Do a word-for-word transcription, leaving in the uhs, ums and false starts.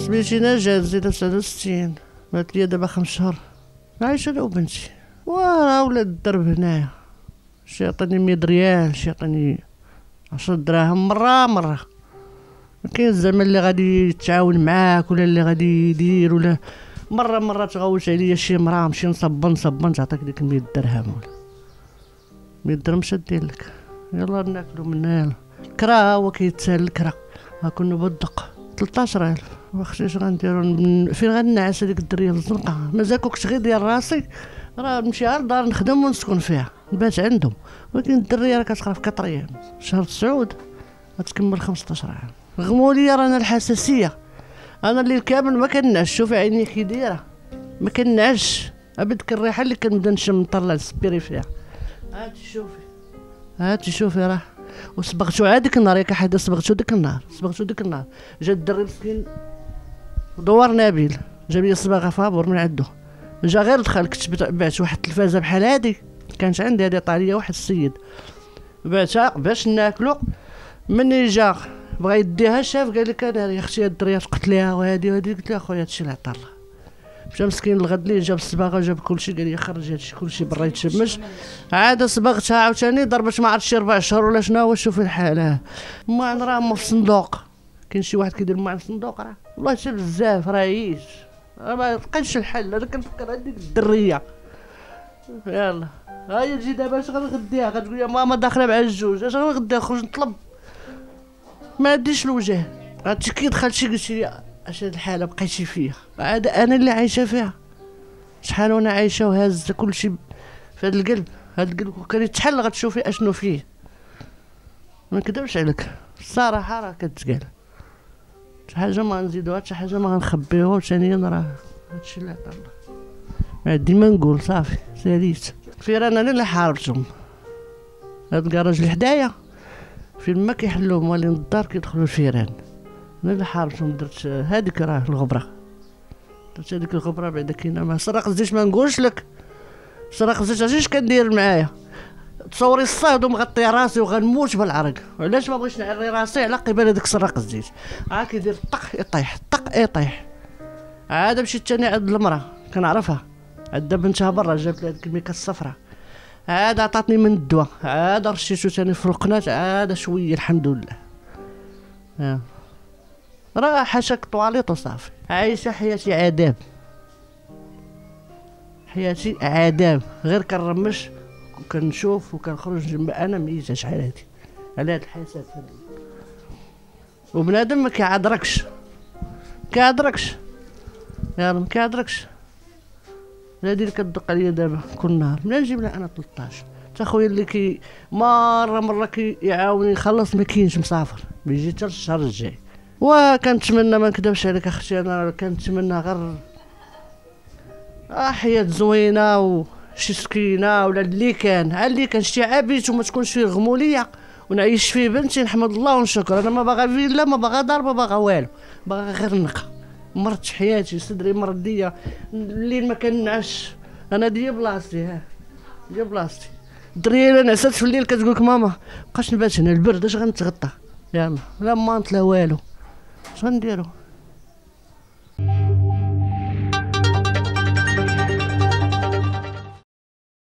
سميتي نجاة زيدة تسعة وستين، مات ليا دابا خمس شهور، عايشة انا وبنتي. وراه ولاد الدرب هنايا، شي يعطيني مية ريال، شي يعطيني عشرة دراهم مرة مرة. مكاين زعما اللي غادي يتعاون معاك ولا اللي غادي يدير، ولا مرة مرة تغوت عليا شي مرا نمشي نصبن نصبن تعطيك ديك مية درهم ولا مية درهم اش دير لك؟ يلا ناكلو منها. يلا الكرا هو كيتسال الكرا، ها كنا بالدق ثلاثطاش ألف. واختي اش غنديرو؟ فين غنعس هذيك الدريه الزنقه؟ مازال كنت غير ديال راسي، راه نمشي على الدار نخدم ونسكن فيها نبات عندهم، ولكن الدريه راه كتقرا في كطر ايام، شهر تسعود غتكمل خمسطاش عام. غموا لي رانا الحساسيه، انا الليل كامل ما كنعش، شوفي عيني كي دايره ما كنعش، ابدك الريحه اللي كنبدا نشم نطلع السبيري فيها. هاتي شوفي هاتي شوفي راه وصبغتو هذيك النهار، ياك حدا صبغتو ديك النهار، صبغتو ديك النهار. جا الدري مسكين دوار نبيل جاب لي صباغه فابور من عندو، جا غير دخل كتبت بعت واحد التلفازه بحال هادي كانت عندي، هادي طاليه واحد السيد بعتها باش ناكلو. مني جا بغا يديها شاف قال لك انا يا اختي هاد الدريه تقتليها وهادي وهادي، قلت له اخويا هادشي اللي عطا الله. مشى مسكين الغد ليه جاب الصباغه وجاب كلشي، قال لي خرج هادشي كلشي برا يتشمش. عاد صبغتها عاوتاني ضربت ما عرفت شي ربع شهور ولا شنو هو. شوفي الحال ما راه ما في الصندوق، كاين شي واحد كيدير ما في الصندوق، راه والله حتى بزاف راه عييت، راه ما بقاش الحل. انا كنفكر هذيك الدريه. يلا ها هي تجي دابا اش غنغديها؟ غتقول لي ماما داخله مع الجوج، اش غنغديها؟ نخرج نطلب ما عنديش الوجه. عرفتي كي دخلت شي قلت لي اش هاد الحاله بقيتي فيها؟ عاد انا اللي عايشه فيها، شحال وانا عايشه وهازه كلشي في هاد القلب. هاد القلب كان يتحل غتشوفي اشنو فيه، ما نكذبش عليك الصراحه راه كتقال. شي حاجه ما غنزيدوها، شي حاجه ما غنخبيوها. ثانيا راه هادشي اللي عطا الله، ديما نقول صافي ساليت. فيران انا اللي حاربتهم، هاد الكراج اللي حدايا فين ما كيحلوا موالين الدار كيدخلوا الفيران، انا اللي حاربتهم. درت هذيك راه الغبره، درت هذيك الغبره بعدا كاينه. ما سرق زيت ما نقولش لك، سرق زيت عرفتي اش كندير معايا؟ تصوري الصهد ومغطي راسي وغنموت بالعرق. علاش ما بغيتش نعري راسي؟ على قبال هذاك سرق الزيت، عا كيدير طق يطيح طق يطيح. عاد مشيت ثاني عند المراه كنعرفها، عندها بنتها برا، جابت لها هذيك الميكا الصفراء، عاد عطاتني من الدواء، عاد رشيتو ثاني في القناه، عاد شويه الحمد لله. ها راه حاشاك طواليط وصافي، عايشه حياتي عذاب، حياتي عذاب، غير كنرمش وكنشوف وكنخرج. انا ميته شحال هادي على هاد الحساب هادي. وبنادم ما كيعذركش كيعذركش يا ما كيعذركش. هادي اللي كتدق عليا دابا كل نهار، منين نجيب لها انا ثلاثطاش؟ تا خويا اللي كي مره مره كيعاوني يخلص ما كاينش، مسافر بيجي حتى الشهر الجاي. وكنتمنى ما نكذبش عليك اختي، انا كنتمنى غير اه حياه زوينه وشي سكينه ولا اللي كان على اللي كان شتي عابيت وما تكونش فيه غموليه ونعيش فيه بنتي، نحمد الله ونشكر. انا ما باغا فيلا، ما باغا دار، ما باغا والو، باغا غير نقا. مرت حياتي صدري مرضيه، الليل ما كنعش. انا ديال بلاصتي، ها ديال بلاصتي. الدريه الا نعست في الليل كتقول لك ماما بقاش نبات هنا، البرد اش غنتغطى؟ يلا لا مانط لا والو، اش غنديرو؟